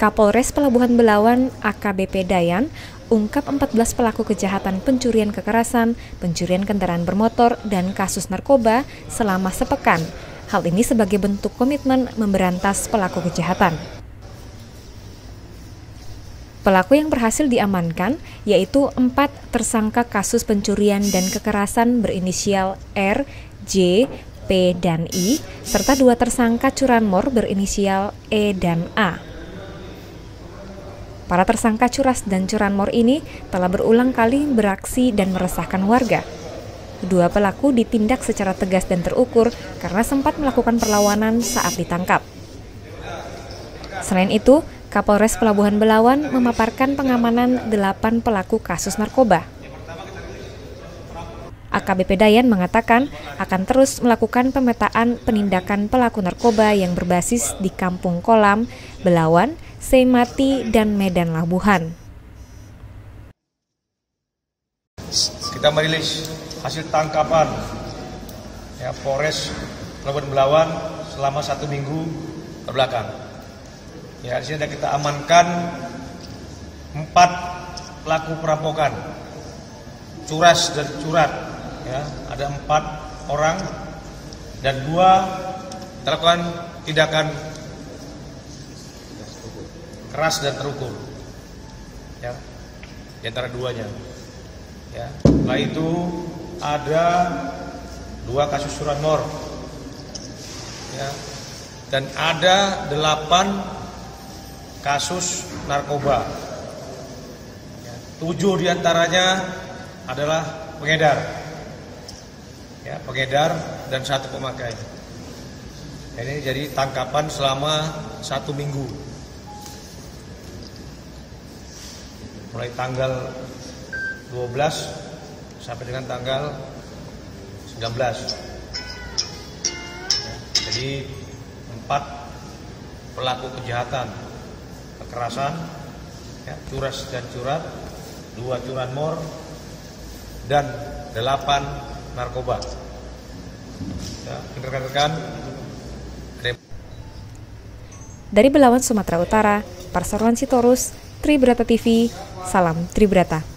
Kapolres Pelabuhan Belawan AKBP Dayan ungkap 14 pelaku kejahatan pencurian kekerasan, pencurian kendaraan bermotor, dan kasus narkoba selama sepekan. Hal ini sebagai bentuk komitmen memberantas pelaku kejahatan. Pelaku yang berhasil diamankan yaitu 4 tersangka kasus pencurian dan kekerasan berinisial R, J, P, dan I, serta 2 tersangka curanmor berinisial E dan A. Para tersangka curas dan curanmor ini telah berulang kali beraksi dan meresahkan warga. Kedua pelaku ditindak secara tegas dan terukur karena sempat melakukan perlawanan saat ditangkap. Selain itu, Kapolres Pelabuhan Belawan memaparkan pengamanan 8 pelaku kasus narkoba. AKBP Dayan mengatakan akan terus melakukan pemetaan penindakan pelaku narkoba yang berbasis di Kampung Kolam, Belawan, Seimati, dan Medan Labuhan. Kita merilis hasil tangkapan Polres Pelabuhan Belawan selama 1 minggu terbelakang. Di sini kita amankan 4 pelaku perampokan, curas dan curat. Ada 4 orang dan 2 melakukan tindakan keras dan terukur. Di antara 2-nya. Setelah itu ada 2 kasus curanmor. Dan ada 8 kasus narkoba. 7 diantaranya adalah pengedar. Pengedar dan 1 pemakai. Ini jadi tangkapan selama 1 minggu. Mulai tanggal 12 sampai dengan tanggal 19. Jadi 4 pelaku kejahatan kekerasan, curas dan curat, 2 curanmor, dan 8 narkoba. Rekan-rekan. Dari Belawan, Sumatera Utara, Parsaruan Sitorus, Tribrata TV, salam Tribrata.